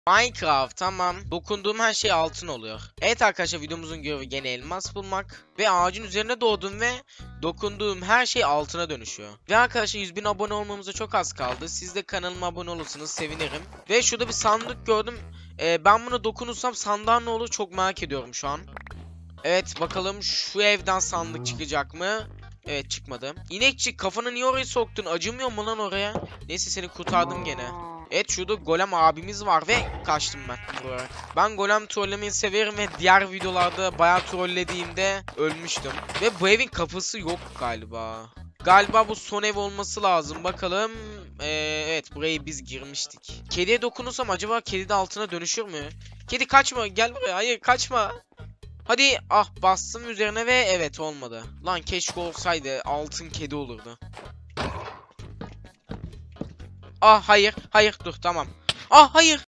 Minecraft, tamam. Dokunduğum her şey altın oluyor. Evet arkadaşlar, videomuzun görevi gene elmas bulmak. Ve ağacın üzerine doğdum ve dokunduğum her şey altına dönüşüyor. Ve arkadaşlar 100.000 abone olmamıza çok az kaldı. Siz de kanalıma abone olursanız sevinirim. Ve şurada bir sandık gördüm. Ben buna dokunursam sandığa ne olur çok merak ediyorum şu an. Evet, bakalım şu evden sandık çıkacak mı? Evet, çıkmadı. İnekçi, kafanı niye oraya soktun? Acımıyor mu lan oraya? Neyse, seni kurtardım gene. Evet, şurada golem abimiz var ve kaçtım ben buraya. Ben golem trollemeyi severim ve diğer videolarda bayağı trollediğimde ölmüştüm. Ve bu evin kapısı yok galiba. Galiba bu son ev olması lazım. Bakalım. Evet, buraya biz girmiştik. Kediye dokunursam acaba kedi de altına dönüşür mü? Kedi kaçma, gel buraya. Hayır, kaçma. Hadi, bastım üzerine ve evet, olmadı. Lan keşke olsaydı, altın kedi olurdu. Hayır dur, tamam. Hayır.